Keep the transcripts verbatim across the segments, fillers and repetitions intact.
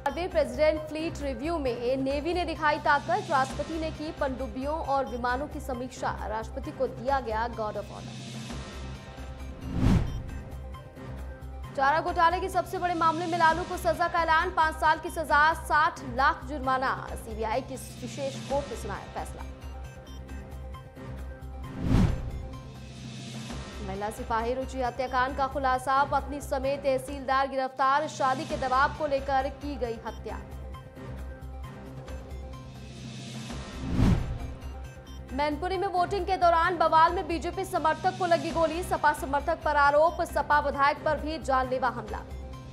President fleet review में navy ने दिखाई ताकत, राष्ट्रपति ने की पनडुब्बियों और विमानों की समीक्षा, राष्ट्रपति को दिया गया गार्ड ऑफ ऑनर। चारा घोटाले के सबसे बड़े मामले में लालू को सजा का ऐलान, पांच साल की सजा, साठ लाख जुर्माना, सीबीआई की विशेष कोर्ट ने सुनाया फैसला। महिला सिपाही रुचि हत्याकांड का खुलासा, पत्नी समेत तहसीलदार गिरफ्तार, शादी के दबाव को लेकर की गई हत्या। मैनपुरी में वोटिंग के दौरान बवाल में बीजेपी समर्थक को लगी गोली, सपा समर्थक पर आरोप, सपा विधायक पर भी जानलेवा हमला।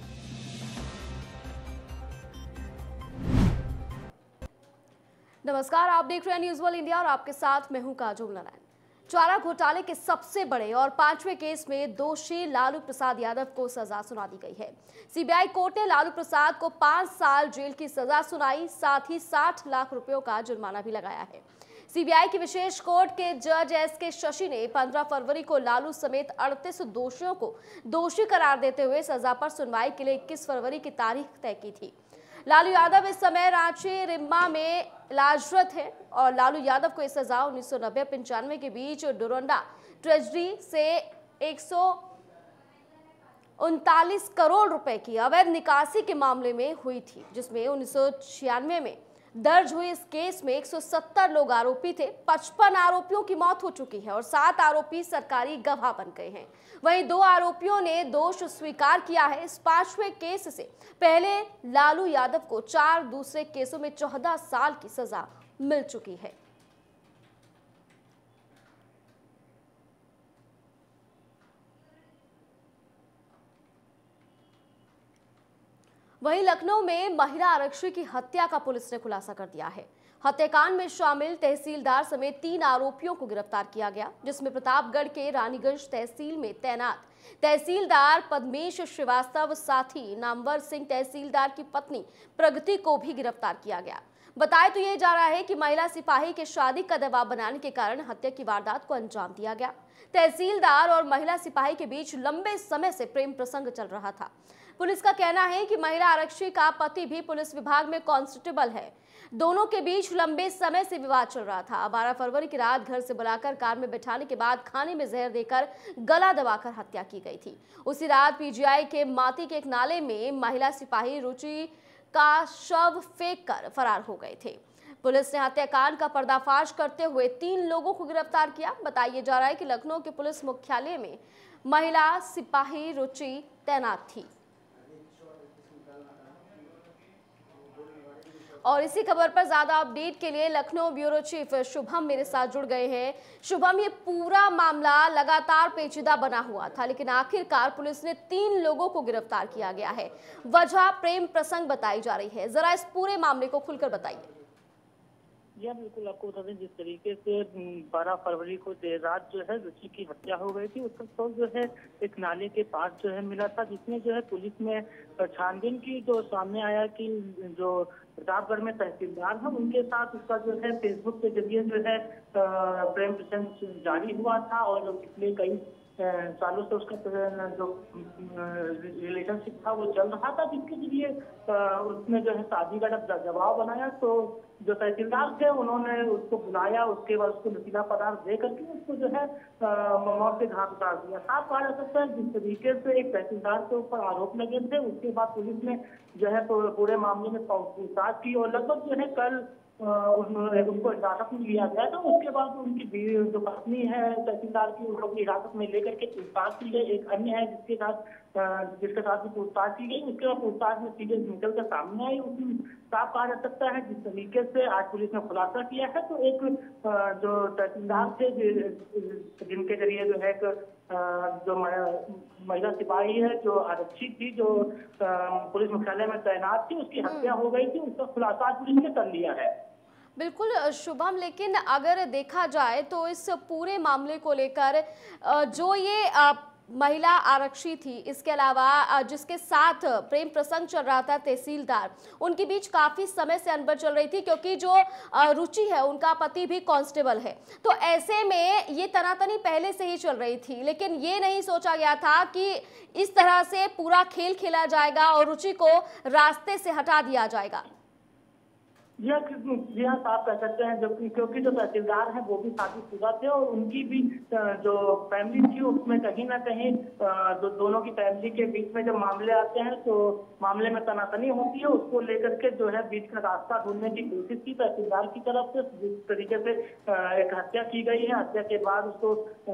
नमस्कार, आप देख रहे हैं न्यूज़ वर्ल्ड इंडिया और आपके साथ मैं हूं काजोल नारायण। चारा घोटाले के सबसे बड़े और पांचवें केस में दोषी लालू प्रसाद यादव को सजा सुना दी गई है। सीबीआई कोर्ट ने लालू प्रसाद को पांच साल जेल की सजा सुनाई, साथ ही साठ लाख रुपयों का जुर्माना भी लगाया है। सीबीआई की विशेष कोर्ट के जज एस के शशि ने पंद्रह फरवरी को लालू समेत अड़तीस दोषियों को दोषी करार देते हुए सजा पर सुनवाई के लिए इक्कीस फरवरी की तारीख तय की थी। लालू यादव इस समय रांची रिम्मा में इलाजरत है और लालू यादव को यह सजा उन्नीस सौ नब्बे पंचानवे के बीच डोरंडा ट्रेजरी से एक सौ उनतालीस करोड़ रुपए की अवैध निकासी के मामले में हुई थी, जिसमें उन्नीस सौ छियानवे में दर्ज हुए इस केस में एक सौ सत्तर लोग आरोपी थे। पचपन आरोपियों की मौत हो चुकी है और सात आरोपी सरकारी गवाह बन गए हैं। वहीं दो आरोपियों ने दोष स्वीकार किया है। इस पांचवें केस से पहले लालू यादव को चार दूसरे केसों में चौदह साल की सजा मिल चुकी है। वहीं लखनऊ में महिला आरक्षी की हत्या का पुलिस ने खुलासा कर दिया है। हत्याकांड में शामिल तहसीलदार समेत तीन आरोपियों को गिरफ्तार किया गया, जिसमें प्रतापगढ़ के रानीगंज तहसील में तैनात तहसीलदार पद्मेश श्रीवास्तव, साथी नामवर सिंह तहसीलदार की पत्नी प्रगति को भी गिरफ्तार किया गया। बताया तो यह जा रहा है कि महिला सिपाही के शादी का दबाव बनाने के कारण हत्या की वारदात को अंजाम दिया गया। तहसीलदार और महिला सिपाही के बीच लंबे समय से प्रेम प्रसंग चल रहा था। पुलिस का कहना है कि महिला आरक्षी का पति भी पुलिस विभाग में कांस्टेबल है। दोनों के बीच लंबे समय से विवाद चल रहा था। बारह फरवरी की रात घर से बुलाकर कार में बैठाने के बाद खाने में जहर देकर गला दबाकर हत्या की गई थी। उसी रात पीजीआई के माती के एक नाले में महिला सिपाही रुचि का शव फेंक कर फरार हो गए थे। पुलिस ने हत्याकांड का पर्दाफाश करते हुए तीन लोगों को गिरफ्तार किया। बताया जा रहा है कि लखनऊ के पुलिस मुख्यालय में महिला सिपाही रुचि तैनात थी। और इसी खबर पर ज्यादा अपडेट के लिए लखनऊ ब्यूरो चीफ शुभम मेरे साथ जुड़ गए हैं। शुभम, ये पूरा मामला लगातार पेचीदा बना हुआ था, लेकिन आखिरकार पुलिस ने तीन लोगों को गिरफ्तार किया गया है। वजह प्रेम प्रसंग बताई जा रही है, जरा इस पूरे मामले को खुलकर बताइए। यह बिल्कुल आपको बता दें, जिस तरीके से बारह फरवरी को देर रात जो है रुचि की हत्या हो गई थी, उसका शव जो है एक नाले के पास जो है मिला था, जिसमें जो है पुलिस में छानबीन की तो सामने आया कि जो प्रतापगढ़ में तहसीलदार था उनके साथ उसका जो है फेसबुक के जरिए जो है प्रेम प्रसंग जारी हुआ था और पिछले कई सालों से उसका जो रिलेशनशिप था वो चल रहा था, जिसके जरिए उसने जो है शादी का दबाव बनाया। तो जो तहसीलदार थे उन्होंने उसको बुलाया, उसके बाद उसको नशीला पदार्थ दे करके उसको जो है मौत के घाट उतार दिया। साफ कहा जा सकता है जिस तरीके से एक तहसीलदार के ऊपर आरोप लगे थे, उसके बाद पुलिस ने जो है पूरे मामले में पूछताछ की और लगभग जो है कल उनको हिरासत में लिया गया था। उसके बाद उनकी जो पत्नी है तहसीलदार की, उनको हिरासत में लेकर के पूछताछ की गई। एक अन्य है जिसके साथ जिसके साथ भी पूछताछ की गई, उसके बाद पूछताछ में चीजें निकल कर सामने आई। उसमें साफ कहा जा सकता है जिस तरीके से आज पुलिस ने खुलासा किया है, तो एक जो तहसीलदार थे जिनके जरिए जो है जो महिला सिपाही है, जो आरक्षी थी, जो पुलिस मुख्यालय में तैनात थी, उसकी हत्या हो गई थी, उसका खुलासा पुलिस ने कर लिया है। बिल्कुल शुभम, लेकिन अगर देखा जाए तो इस पूरे मामले को लेकर जो ये महिला आरक्षी थी, इसके अलावा जिसके साथ प्रेम प्रसंग चल रहा था तहसीलदार, उनके बीच काफी समय से अनबन चल रही थी, क्योंकि जो रुचि है उनका पति भी कांस्टेबल है। तो ऐसे में ये तनातनी पहले से ही चल रही थी, लेकिन ये नहीं सोचा गया था कि इस तरह से पूरा खेल खेला जाएगा और रुचि को रास्ते से हटा दिया जाएगा। जी हाँ, साफ कह सकते हैं, जो क्योंकि जो तहसीलदार हैं वो भी शादीशुदा थे और उनकी भी जो फैमिली थी उसमें कहीं ना कहीं दो, दोनों की फैमिली के बीच में जब मामले आते हैं तो मामले में तनातनी होती है। उसको लेकर के जो है बीच का रास्ता ढूंढने की कोशिश की तहसीलदार की तरफ से, जिस तरीके से एक हत्या की गई है। हत्या के बाद उसको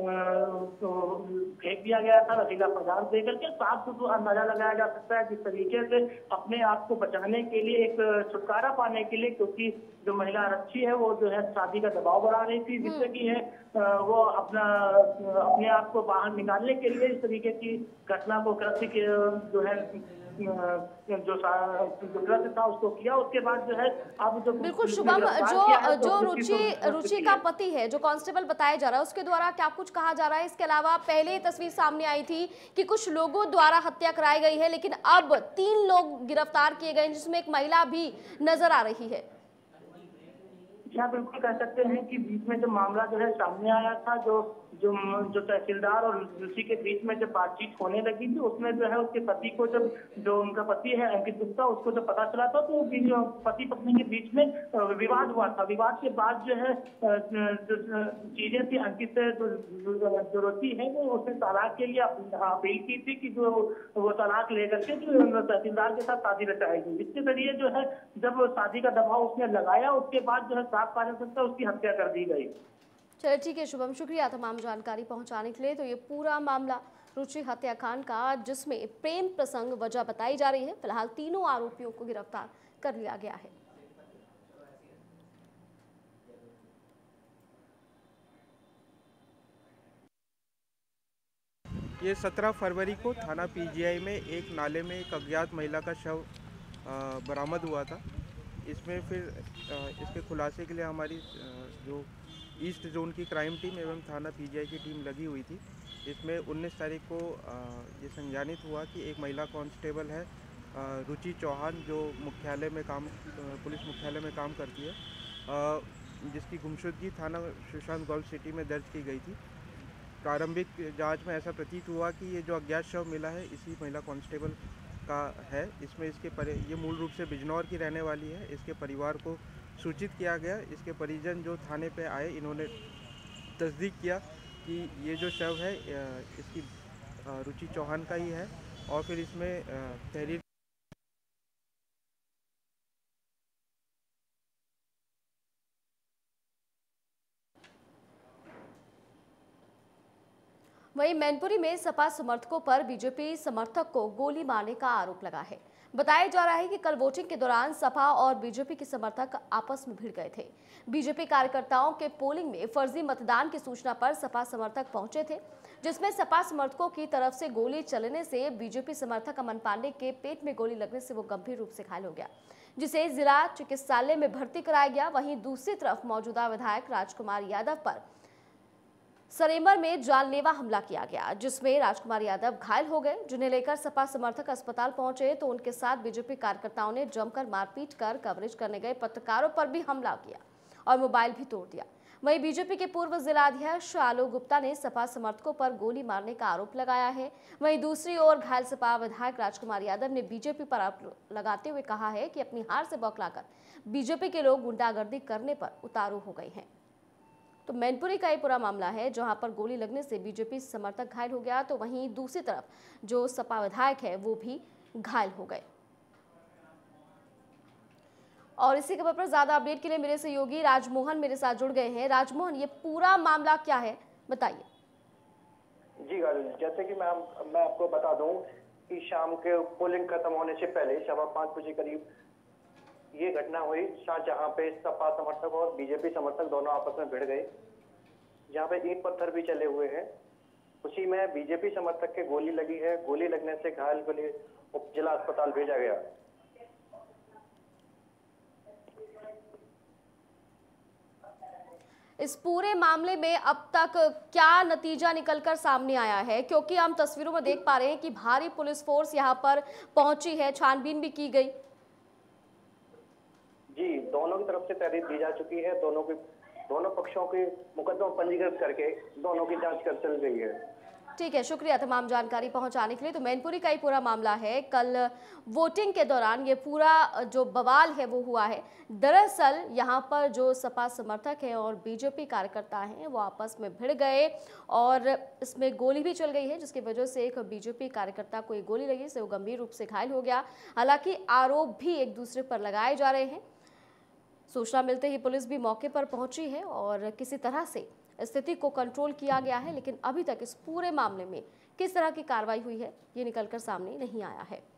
फेंक दिया गया था रसीला पदार्थ दे करके। साफ तो अंदाजा लगाया जा सकता है जिस तरीके से अपने आप को बचाने के लिए, एक छुटकारा पाने के लिए, क्योंकि जो महिला आरक्षी है वो जो है शादी का दबाव बढ़ा रही थी, जिससे कि है वो अपना अपने आप को बाहर निकालने के लिए इस तरीके की घटना को, कृत्य के जो है जो कृत्य था उसको किया। उसके बाद जो है अब जो बिल्कुल शुभम, जो जो रुचि रुचि का पति है, जो कांस्टेबल बताया जा रहा है, उसके द्वारा क्या कुछ कहा जा रहा है? इसके अलावा पहले तस्वीर सामने आई थी कि कुछ लोगों द्वारा हत्या कराई गई है, लेकिन अब तीन लोग गिरफ्तार किए गए, जिसमें एक महिला भी नजर आ रही है। क्या बिल्कुल कह सकते हैं कि बीच में जो मामला जो है सामने आया था, जो जो जो तहसीलदार और रुचि के बीच में जब बातचीत होने लगी थी, उसमें जो है उसके पति को, जब जो उनका पति है अंकित गुप्ता, उसको जब पता चला था तो पति पत्नी के बीच में विवाद हुआ था। विवाद के बाद जो है चीजें थी, अंकित से जो रुचि है वो उसने तलाक के लिए अपील की थी कि जो वो तलाक लेकर के जो तहसीलदार के साथ शादी रचाएगी। इसके जरिए जो है जब शादी का दबाव उसने लगाया, उसके बाद जो है साफ कहा जा सकता है उसकी हत्या कर दी गई। चलिए ठीक है शुभम, शुक्रिया तमाम जानकारी पहुंचाने के लिए। तो ये पूरा मामला रुचि हत्याकांड का, जिसमें प्रेम प्रसंग वजह बताई जा रही है। फिलहाल तीनों आरोपियों को गिरफ्तार कर लिया गया है। ये सत्रह फरवरी को थाना पीजीआई में एक नाले में एक अज्ञात महिला का शव बरामद हुआ था। इसमें फिर इसके खुलासे के लिए हमारी जो ईस्ट जोन की क्राइम टीम एवं थाना पीजीआई की टीम लगी हुई थी। इसमें उन्नीस तारीख को ये संज्ञानित हुआ कि एक महिला कांस्टेबल है रुचि चौहान, जो मुख्यालय में काम पुलिस मुख्यालय में काम करती है, जिसकी गुमशुदगी थाना सुशांत गोल्फ सिटी में दर्ज की गई थी। प्रारंभिक जांच में ऐसा प्रतीत हुआ कि ये जो अज्ञात शव मिला है इसी महिला कांस्टेबल का है। इसमें इसके पर ये मूल रूप से बिजनौर की रहने वाली है। इसके परिवार को सूचित किया गया। इसके परिजन जो थाने पे आए, इन्होंने तस्दीक किया कि ये जो शव है इसकी रुचि चौहान का ही है और फिर इसमें तहरीर वहीं मैनपुरी में सपा समर्थकों पर बीजेपी समर्थक को गोली मारने का आरोप लगा है। बताया जा रहा है कि कल वोटिंग के दौरान सपा और बीजेपी के समर्थक आपस में भिड़ गए थे। बीजेपी कार्यकर्ताओं के पोलिंग में फर्जी मतदान की सूचना पर सपा समर्थक पहुंचे थे, जिसमें सपा समर्थकों की तरफ से गोली चलने से बीजेपी समर्थक अमन पांडे के पेट में गोली लगने से वो गंभीर रूप से घायल हो गया, जिसे जिला चिकित्सालय में भर्ती कराया गया। वहीं दूसरी तरफ मौजूदा विधायक राजकुमार यादव पर सरेमर में जानलेवा हमला किया गया, जिसमें राजकुमार यादव घायल हो गए, जिन्हें लेकर सपा समर्थक अस्पताल पहुंचे तो उनके साथ बीजेपी कार्यकर्ताओं ने जमकर मारपीट कर कवरेज करने गए पत्रकारों पर भी हमला किया और मोबाइल भी तोड़ दिया। वहीं बीजेपी के पूर्व जिलाध्यक्ष आलोक गुप्ता ने सपा समर्थकों पर गोली मारने का आरोप लगाया है। वहीं दूसरी ओर घायल सपा विधायक राजकुमार यादव ने बीजेपी पर आरोप लगाते हुए कहा है कि अपनी हार से बौखलाकर बीजेपी के लोग गुंडागर्दी करने पर उतारू हो गए हैं। तो मैनपुरी का ये पूरा मामला है, जहां पर गोली लगने से बीजेपी समर्थक घायल हो गया, तो वहीं दूसरी तरफ जो सपा विधायक है वो भी घायल हो गए। और इसी खबर पर ज्यादा अपडेट के लिए मेरे सहयोगी राजमोहन मेरे साथ जुड़ गए हैं। राजमोहन, ये पूरा मामला क्या है, बताइए। जी गाजू, जैसे कि मैं मैं आपको बता दूं कि शाम के पोलिंग खत्म होने से पहले सवा पाँच बजे करीब ये घटना हुई, जहां पे सपा समर्थक और बीजेपी समर्थक दोनों आपस में भिड़ गए, जहां पे ईंट पत्थर भी चले हुए हैं। उसी में बीजेपी समर्थक के गोली लगी है। गोली लगने से घायल को लिए उप जिला अस्पताल भेजा गया। इस पूरे मामले में अब तक क्या नतीजा निकलकर सामने आया है, क्योंकि हम तस्वीरों में देख पा रहे हैं कि भारी पुलिस फोर्स यहां पर पहुंची है, छानबीन भी की गई। जी, दोनों की तरफ से तहरीर दी जा चुकी है। दोनों के दोनों पक्षों के मुकदमा पंजीकृत करके दोनों की जांच कर चल रही है। ठीक है, शुक्रिया तमाम जानकारी पहुंचाने के लिए। तो मैनपुरी का ही पूरा मामला है। कल वोटिंग के दौरान ये पूरा जो बवाल है वो हुआ है। दरअसल यहाँ पर जो सपा समर्थक हैं और बीजेपी कार्यकर्ता हैं वो आपस में भिड़ गए और इसमें गोली भी चल गई है, जिसकी वजह से एक बीजेपी कार्यकर्ता को एक गोली लगी से वो गंभीर रूप से घायल हो गया। हालांकि आरोप भी एक दूसरे पर लगाए जा रहे हैं। सूचना मिलते ही पुलिस भी मौके पर पहुंची है और किसी तरह से स्थिति को कंट्रोल किया गया है, लेकिन अभी तक इस पूरे मामले में किस तरह की कार्रवाई हुई है ये निकलकर सामने नहीं आया है।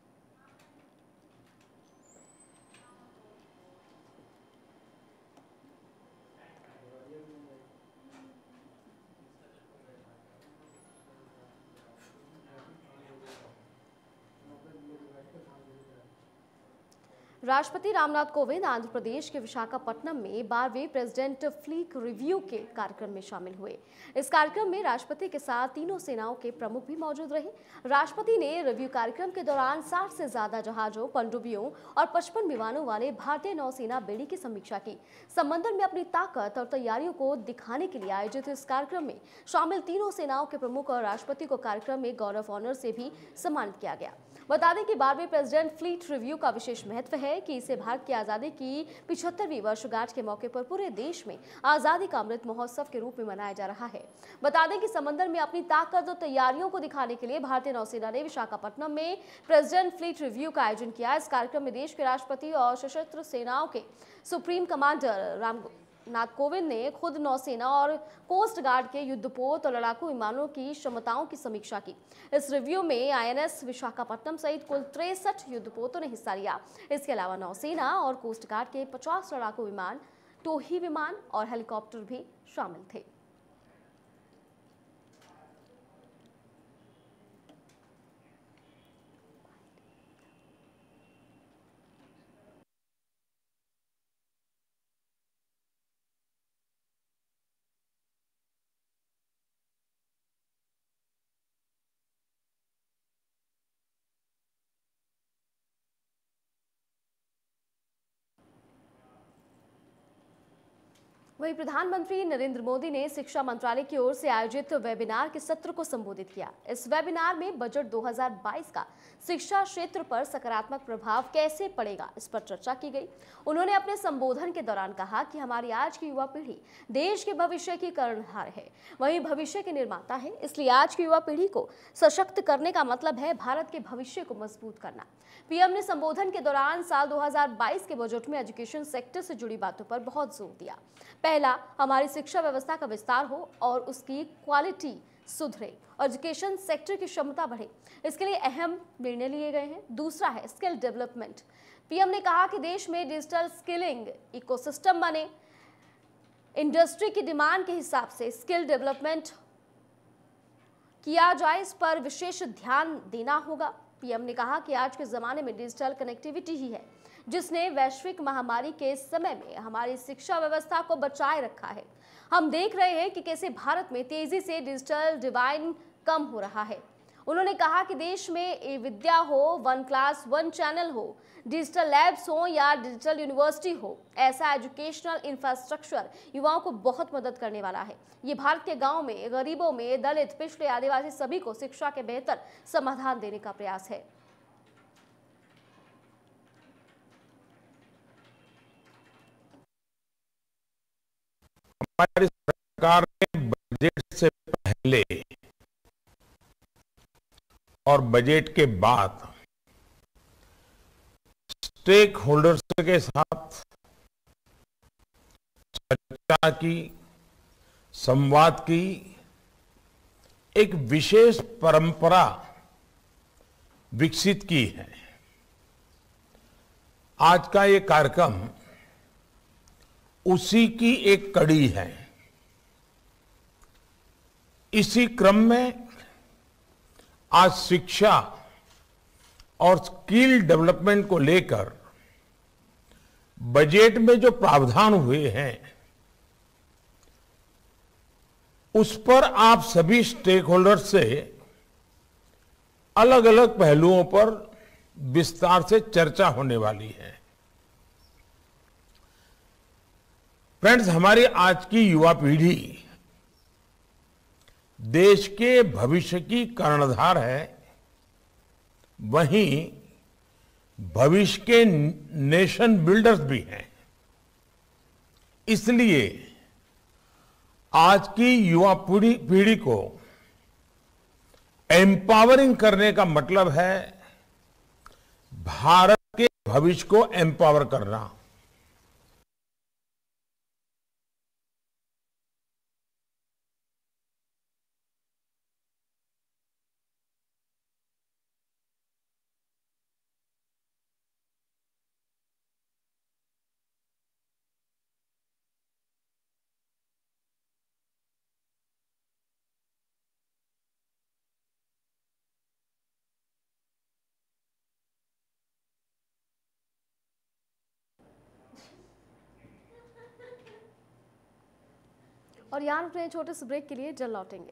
राष्ट्रपति रामनाथ कोविंद आंध्र प्रदेश के विशाखापट्टनम में बारहवें प्रेसिडेंट फ्लीट रिव्यू के कार्यक्रम में शामिल हुए। इस कार्यक्रम में राष्ट्रपति के साथ तीनों सेनाओं के प्रमुख भी मौजूद रहे। राष्ट्रपति ने रिव्यू कार्यक्रम के दौरान साठ से ज्यादा जहाजों, पनडुब्बियों और पचपन विमानों वाले भारतीय नौसेना बेड़ी की समीक्षा की। समंदर में अपनी ताकत और तैयारियों को दिखाने के लिए आयोजित इस कार्यक्रम में शामिल तीनों सेनाओं के प्रमुख और राष्ट्रपति को कार्यक्रम में गॉर्ड ऑफ ऑनर से भी सम्मानित किया गया। बता दें कि बारहवें प्रेसिडेंट फ्लीट रिव्यू का विशेष महत्व है कि इसे भारत की आजादी की पिछहत्तरवीं वर्षगांठ के मौके पर पूरे देश में आजादी का अमृत महोत्सव के रूप में मनाया जा रहा है। बता दें कि समंदर में अपनी ताकत और तैयारियों को दिखाने के लिए भारतीय नौसेना ने विशाखापट्टनम में प्रेसिडेंट फ्लीट रिव्यू का आयोजन किया। इस कार्यक्रम में देश के राष्ट्रपति और सशस्त्र सेनाओं के सुप्रीम कमांडर राम नाथ कोविंद ने खुद नौसेना और कोस्ट गार्ड के युद्धपोत और लड़ाकू विमानों की क्षमताओं की समीक्षा की। इस रिव्यू में आईएनएस विशाखापट्टनम सहित कुल तिरसठ युद्धपोतों ने हिस्सा लिया। इसके अलावा नौसेना और कोस्ट गार्ड के पचास लड़ाकू विमान, टोही विमान और हेलीकॉप्टर भी शामिल थे। वहीं प्रधानमंत्री नरेंद्र मोदी ने शिक्षा मंत्रालय की ओर से आयोजित वेबिनार के सत्र को संबोधित किया। इस वेबिनार में बजट दो हज़ार बाईस का शिक्षा क्षेत्र पर सकारात्मक प्रभाव कैसे पड़ेगा, इस पर चर्चा की गई। उन्होंने अपने संबोधन के दौरान कहा कि हमारी आज की युवा पीढ़ी देश के भविष्य की कर्णधार है, वही भविष्य के निर्माता है। इसलिए आज की युवा पीढ़ी को सशक्त करने का मतलब है भारत के भविष्य को मजबूत करना। पीएम ने संबोधन के दौरान साल दो हज़ार बाईस के बजट में एजुकेशन सेक्टर से जुड़ी बातों पर बहुत जोर दिया। पहला, हमारी शिक्षा व्यवस्था का विस्तार हो और उसकी क्वालिटी सुधरे, एजुकेशन सेक्टर की क्षमता बढ़े, इसके लिए अहम निर्णय लिए गए हैं। दूसरा है स्किल डेवलपमेंट। पीएम ने कहा कि देश में डिजिटल स्किलिंग इकोसिस्टम बने, इंडस्ट्री की डिमांड के हिसाब से स्किल डेवलपमेंट किया जाए, इस पर विशेष ध्यान देना होगा। पीएम ने कहा कि आज के जमाने में डिजिटल कनेक्टिविटी ही है जिसने वैश्विक महामारी के समय में हमारी शिक्षा व्यवस्था को बचाए रखा है। हम देख रहे हैं कि कैसे भारत में तेजी से डिजिटल डिवाइड कम हो रहा है। उन्होंने कहा कि देश में ए विद्या हो, वन क्लास वन चैनल हो, डिजिटल लैब्स हो या डिजिटल यूनिवर्सिटी हो, ऐसा एजुकेशनल इंफ्रास्ट्रक्चर युवाओं को बहुत मदद करने वाला है। ये भारत के गांव में, गरीबों में, दलित, पिछड़े, आदिवासी सभी को शिक्षा के बेहतर समाधान देने का प्रयास है। हमारी सरकार ने बजट से पहले और बजट के बाद स्टेक होल्डर्स के साथ चर्चा की, संवाद की एक विशेष परंपरा विकसित की है। आज का ये कार्यक्रम उसी की एक कड़ी है। इसी क्रम में आज शिक्षा और स्किल डेवलपमेंट को लेकर बजट में जो प्रावधान हुए हैं उस पर आप सभी स्टेक होल्डर्स से अलग अलग पहलुओं पर विस्तार से चर्चा होने वाली है। फ्रेंड्स, हमारी आज की युवा पीढ़ी देश के भविष्य की कर्णधार है, वहीं भविष्य के नेशन बिल्डर्स भी हैं। इसलिए आज की युवा पीढ़ी पीढ़ी को एम्पावरिंग करने का मतलब है भारत के भविष्य को एम्पावर करना। और यहाँ रुकते हैं छोटे से ब्रेक के लिए, जल्द लौटेंगे।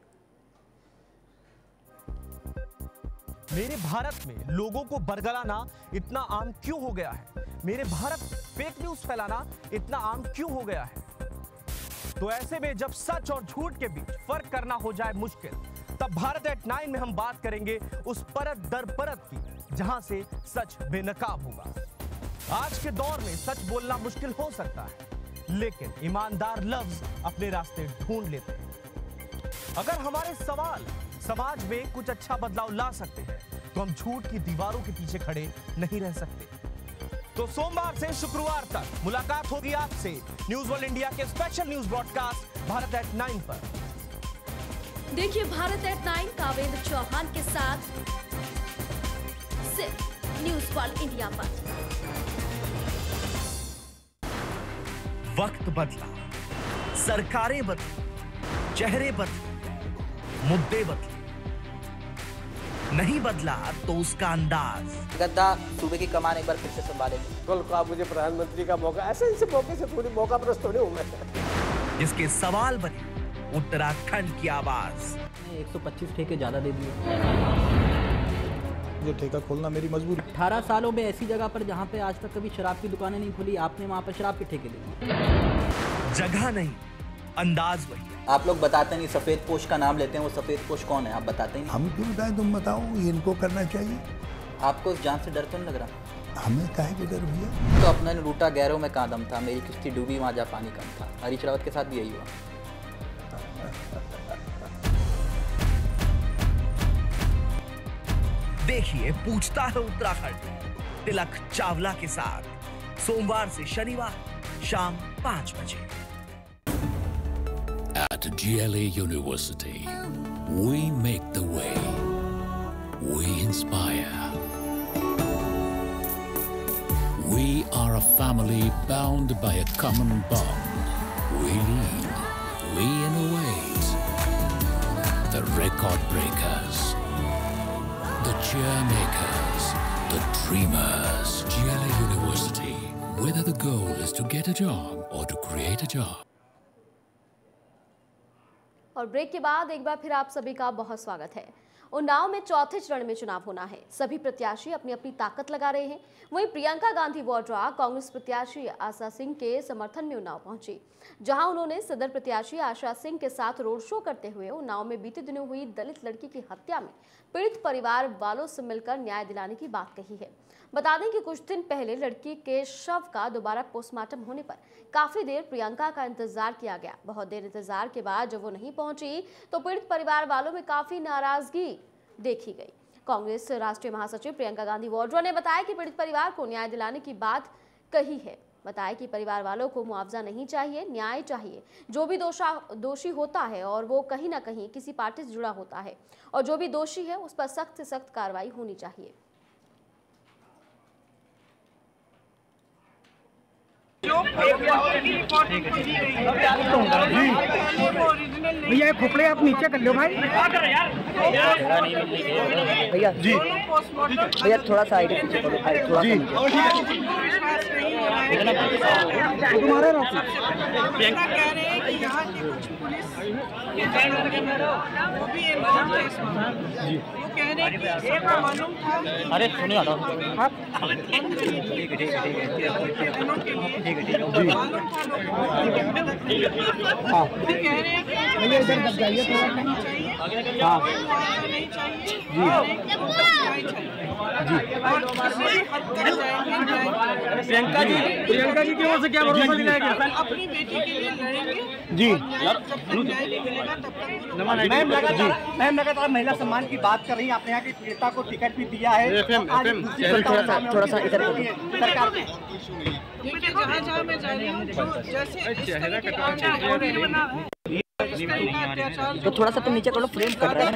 मेरे भारत में लोगों को बरगलाना इतना आम क्यों हो गया है? मेरे भारत में फेक न्यूज फैलाना इतना आम क्यों हो गया है? तो ऐसे में जब सच और झूठ के बीच फर्क करना हो जाए मुश्किल, तब भारत एट नाइन में हम बात करेंगे उस परत दर परत की जहां से सच बेनकाब होगा। आज के दौर में सच बोलना मुश्किल हो सकता है, लेकिन ईमानदार लफ्ज अपने रास्ते ढूंढ लेते हैं। अगर हमारे सवाल समाज में कुछ अच्छा बदलाव ला सकते हैं, तो हम झूठ की दीवारों के पीछे खड़े नहीं रह सकते। तो सोमवार से शुक्रवार तक मुलाकात होगी आपसे न्यूज वर्ल्ड इंडिया के special news broadcast Bharat at nine पर। देखिए भारत एट नाइन कावेंद्र चौहान के साथ सिर्फ न्यूज वर्ल्ड इंडिया पर। वक्त बदला, सरकारें बदली, चेहरे बदले, मुद्दे बदले, नहीं बदला तो उसका अंदाज। गद्दा सूबे की कमान एक बार फिर से संभालेंगे। कल को आप मुझे प्रधानमंत्री का मौका, ऐसे ऐसे मौके से पूरी मौका प्रस्त थोड़ी हूं मैं। जिसके सवाल बने उत्तराखंड की आवाज। एक सौ पच्चीस ठेके ज्यादा दे दिए। जो ठेका खोलना मेरी मजबूरी। अठारह सालों में ऐसी जगह पर जहाँ पे आज तक कभी शराब की दुकानें नहीं खुली, आपने वहाँ पर शराब के ठेके दे दिए। जगह नहीं, अंदाज वही। आप लोग बताते नहीं, सफेद पोश का नाम लेते हैं, वो सफेद पोश कौन है आप बताते नहीं। हम क्यों बताएं, तुम बताओ, इनको करना चाहिए। आपको इस जान से डर तो नहीं लग रहा? हमें काहे को डर भैया? तो अपने लूटा गैरों में कहाँ दम था, मेरी किश्ती डूबी वहाँ जा पानी कम था। हरीश रावत के साथ भी यही हुआ। देखिए पूछता है उत्तराखंड तिलक चावला के साथ सोमवार से शनिवार शाम पांच बजे। At G L A University, we make the way. We inspire. We are a family bound by a common bond. We lead. We innovate. The record breakers. The cheer makers, the dreamers. G L A University, whether the goal is to get a job or to create a job. और break के बाद एक बार फिर आप सभी का बहुत स्वागत है। उन्नाव में चौथे चरण में चुनाव होना है। सभी प्रत्याशी अपनी अपनी ताकत लगा रहे हैं। वहीं प्रियंका गांधी वाड्रा कांग्रेस प्रत्याशी आशा सिंह के समर्थन में उन्नाव पहुंची, जहां उन्होंने सदर प्रत्याशी आशा सिंह के साथ रोड शो करते हुए उन्नाव में बीते दिनों हुई दलित लड़की की हत्या में पीड़ित परिवार वालों से मिलकर न्याय दिलाने की बात कही है। बता दें कि कुछ दिन पहले लड़की के शव का दोबारा पोस्टमार्टम होने पर काफी देर प्रियंका का इंतजार किया गया। बहुत देर इंतजार के बाद जब वो नहीं पहुंची तो पीड़ित परिवार वालों में काफी नाराजगी देखी गई। कांग्रेस राष्ट्रीय महासचिव प्रियंका गांधी वाड्रा ने बताया कि पीड़ित परिवार को न्याय दिलाने की बात कही है। बताया कि परिवार वालों को मुआवजा नहीं चाहिए, न्याय चाहिए। जो भी दोषा दोषी होता है और वो कहीं ना कहीं किसी पार्टी से जुड़ा होता है, और जो भी दोषी है उस पर सख्त से सख्त कार्रवाई होनी चाहिए। भैया खोपड़े आप नीचे कर लो भाई। भैया जी, भैया थोड़ा सा आइडिया पीछे करो भाई, थोड़ा सा। कह रहे हैं कि यहाँ के कुछ पुलिस वो भी इन्वॉल्व है इसमें। वो कह रहे हैं कि सबको मालूम था। अरे सुनिए आप कह रहे हैं कि नहीं चाहिए प्रियंका जी प्रियंका जी की ओर से क्या भरोसा दिलाया गया? अपनी बेटी के लिए लड़ेंगे जी। मैम लगातार मैम लगातार महिला सम्मान की बात कर रही हैं। आपने यहाँ की नेता को टिकट भी दिया है। थोड़ा सा इधर सरकार देखिए जहाँ जहाँ मैं जा रही हूँ जो जैसे इस तरह के अत्याचार तो थोड़ा सा तो नीचे करो, फ्रेम कर रहे हैं।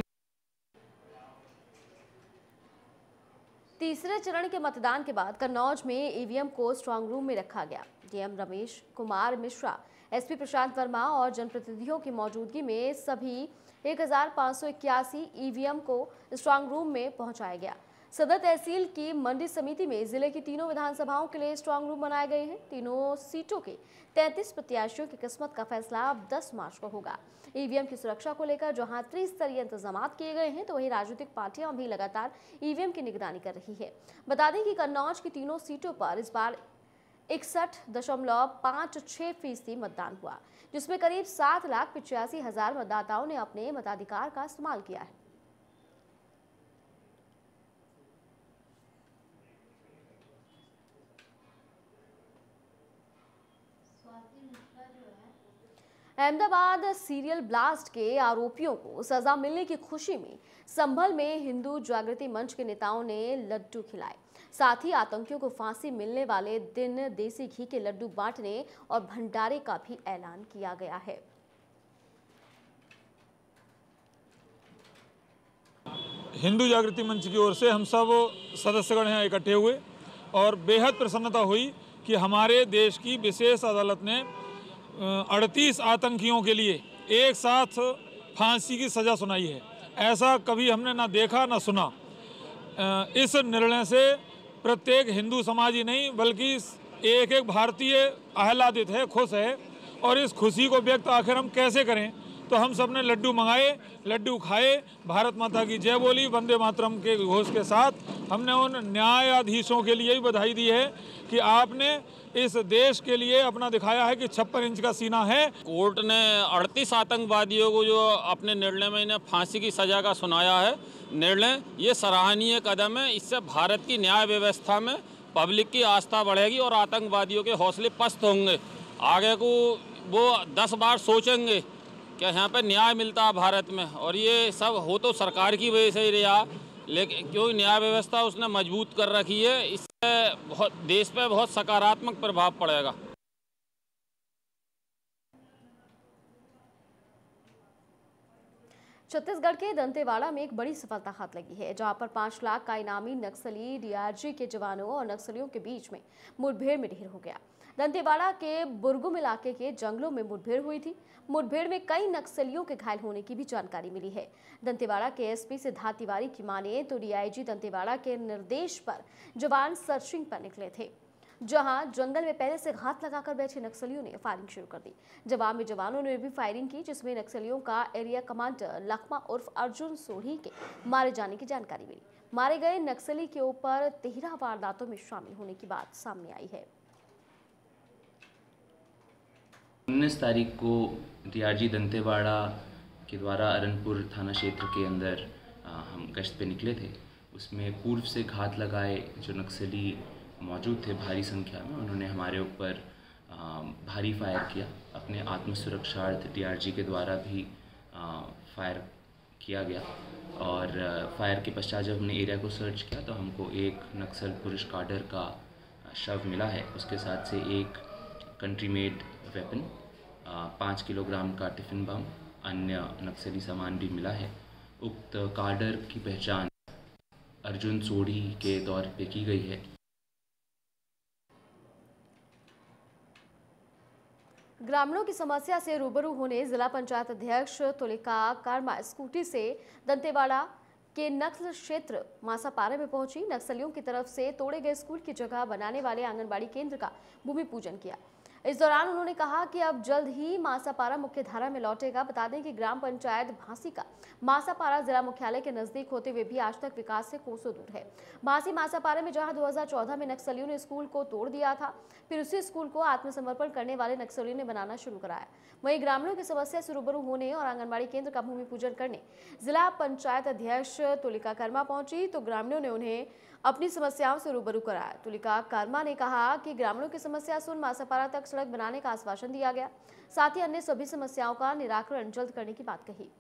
तीसरे चरण के मतदान के बाद कन्नौज में ईवीएम को स्ट्रांग रूम में रखा गया। डीएम रमेश कुमार मिश्रा, एसपी प्रशांत वर्मा और जनप्रतिनिधियों की मौजूदगी में सभी एक हजार पाँच सौ इक्यासी ईवीएम को स्ट्रांग रूम में पहुंचाया गया। सदर तहसील की मंडी समिति में जिले की तीनों विधानसभाओं के लिए स्ट्रांग रूम बनाए गए हैं। तीनों सीटों के तैंतीस प्रत्याशियों की किस्मत का फैसला अब दस मार्च को होगा। ईवीएम की सुरक्षा को लेकर जहां त्रिस्तरीय इंतजाम किए गए हैं, तो वहीं राजनीतिक पार्टियां भी लगातार ईवीएम की निगरानी कर रही है। बता दें कि कन्नौज की तीनों सीटों पर इस बार इकसठ दशमलव पाँच छह फीसदी मतदान हुआ, जिसमें करीब सात लाख पिचासी हजार मतदाताओं ने अपने मताधिकार का इस्तेमाल किया है। अहमदाबाद सीरियल ब्लास्ट के आरोपियों को सजा मिलने की खुशी में संभल में हिंदू जागृति मंच के नेताओं ने लड्डू खिलाए। साथ ही आतंकियों को फांसी मिलने वाले दिन देसी घी के लड्डू बांटने और भंडारे का भी ऐलान किया गया है। हिंदू जागृति मंच की ओर से हम सब सदस्यगण यहाँ इकट्ठे हुए और बेहद प्रसन्नता हुई कि हमारे देश की विशेष अदालत ने अड़तीस आतंकियों के लिए एक साथ फांसी की सज़ा सुनाई है। ऐसा कभी हमने ना देखा ना सुना। इस निर्णय से प्रत्येक हिंदू समाज ही नहीं बल्कि एक एक भारतीय आह्लादित है, खुश है। और इस खुशी को व्यक्त आखिर हम कैसे करें, तो हम सब ने लड्डू मंगाए, लड्डू खाए, भारत माता की जय बोली, वंदे मातरम के घोष के साथ। हमने उन न्यायाधीशों के लिए भी बधाई दी है कि आपने इस देश के लिए अपना दिखाया है कि छप्पन इंच का सीना है। कोर्ट ने अड़तीस आतंकवादियों को जो अपने निर्णय में इन्हें फांसी की सजा का सुनाया है निर्णय, ये सराहनीय कदम है। इससे भारत की न्याय व्यवस्था में पब्लिक की आस्था बढ़ेगी और आतंकवादियों के हौसले पस्त होंगे। आगे को वो दस बार सोचेंगे कि यहाँ पे न्याय मिलता है भारत में। और ये सब हो तो सरकार की वजह से ही रहा, लेकिन क्योंकि न्याय व्यवस्था उसने मजबूत कर रखी है, इससे बहुत देश पे बहुत सकारात्मक प्रभाव पड़ेगा। छत्तीसगढ़ के दंतेवाड़ा में एक बड़ी सफलता हाथ लगी है, जहां पर पांच लाख का इनामी नक्सली डीआरजी के जवानों और नक्सलियों के बीच में मुठभेड़ में ढेर हो गया। दंतेवाड़ा के बुरगुम इलाके के जंगलों में मुठभेड़ हुई थी। मुठभेड़ में कई नक्सलियों के घायल होने की भी जानकारी मिली है। दंतेवाड़ा के एसपी सिद्धार्थ तिवारी की माने तो डीआईजी दंतेवाड़ा के निर्देश पर जवान सर्चिंग पर निकले थे, जहां जंगल में पहले से घात लगाकर बैठे नक्सलियों ने फायरिंग शुरू कर दी। जवाब में जवानों ने भी फायरिंग की, जिसमें नक्सलियों का एरिया कमांडर लखमा उर्फ अर्जुन सोढ़ी के मारे जाने की जानकारी मिली। मारे गए नक्सली के ऊपर तेरह वारदातों में शामिल होने की बात सामने आई है। उन्नीस तारीख को डीआरजी दंतेवाड़ा के द्वारा अरनपुर थाना क्षेत्र के अंदर आ, हम गश्त पे निकले थे। उसमें पूर्व से घात लगाए जो नक्सली मौजूद थे भारी संख्या में, उन्होंने हमारे ऊपर भारी फायर किया। अपने आत्मसुरक्षार्थ डीआरजी के द्वारा भी आ, फायर किया गया और आ, फायर के पश्चात जब हमने एरिया को सर्च किया तो हमको एक नक्सल पुरुष काडर का शव मिला है। उसके साथ से एक कंट्री मेड वेपन, पाँच किलोग्राम का टिफ़िन बम, अन्य नक्सली सामान भी मिला है। उक्त काडर की पहचान अर्जुन सोढ़ी के तौर पे की गई है। ग्रामीणों की समस्या से रूबरू होने जिला पंचायत अध्यक्ष तुलिका कर्मा स्कूटी से दंतेवाड़ा के नक्सल क्षेत्र मासापारा में पहुंची। नक्सलियों की तरफ से तोड़े गए स्कूल की जगह बनाने वाले आंगनबाड़ी केंद्र का भूमि पूजन किया। इस दौरान उन्होंने कहा कि अब जल्द ही मासापारा मुख्यधारा में लौटेगा। बता दें कि ग्राम पंचायत भांसी का मासापारा जिला मुख्यालय के नजदीक होते हुए भी आज तक विकास से कोसों दूर है। भांसी मासापारा में जहां दो हज़ार चौदह में नक्सलियों ने स्कूल को तोड़ दिया था, फिर उसी स्कूल को आत्मसमर्पण करने वाले नक्सलियों ने बनाना शुरू कराया। वहीं ग्रामीणों की समस्या से रूबरू होने और आंगनबाड़ी केंद्र का भूमि पूजन करने जिला पंचायत अध्यक्ष तुलिका कर्मा पहुंची तो ग्रामीणों ने उन्हें अपनी समस्याओं से रूबरू कराया। तुलिका कर्मा ने कहा कि ग्रामीणों की समस्या सुन मासापारा तक सड़क बनाने का आश्वासन दिया गया, साथ ही अन्य सभी समस्याओं का निराकरण जल्द करने की बात कही।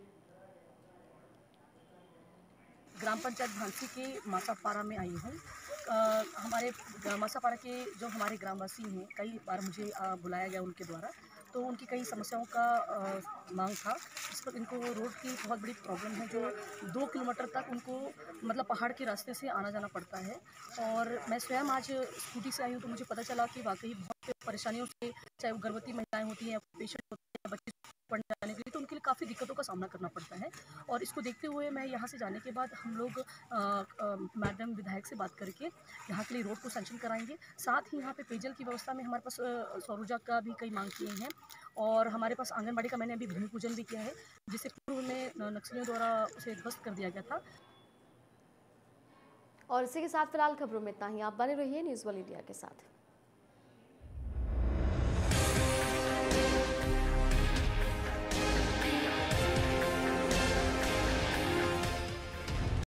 ग्राम पंचायत भांसी के मासापारा में आई हूँ। हमारे मासापारा के जो हमारे ग्रामवासी हैं, कई बार मुझे आ, बुलाया गया उनके द्वारा, तो उनकी कई समस्याओं का आ, मांग था। इस पर इनको रोड की बहुत बड़ी प्रॉब्लम है, जो दो किलोमीटर तक उनको मतलब पहाड़ के रास्ते से आना जाना पड़ता है। और मैं स्वयं आज स्कूटी से आई हूँ तो मुझे पता चला कि वाकई बहुत परेशानियों से, चाहे वो गर्भवती महिलाएं होती हैं, पेशेंट होते हैं, बच्चे पढ़ने जाने के लिए, तो उनके लिए काफ़ी दिक्कतों का सामना करना पड़ता है। और इसको देखते हुए मैं यहाँ से जाने के बाद हम लोग मैडम विधायक से बात करके यहाँ के लिए रोड को सैंक्शन कराएंगे। साथ ही यहाँ पे पेयजल की व्यवस्था में हमारे पास सौर ऊर्जा का भी कई मांग किए हैं और हमारे पास आंगनबाड़ी का मैंने अभी भूमि पूजन भी किया है, जिसे पूर्व में नक्सलियों द्वारा उसे ध्वस्त कर दिया गया था। और इसी के साथ फिलहाल खबरों में इतना ही। आप बने रहिए न्यूज़ वन इंडिया के साथ।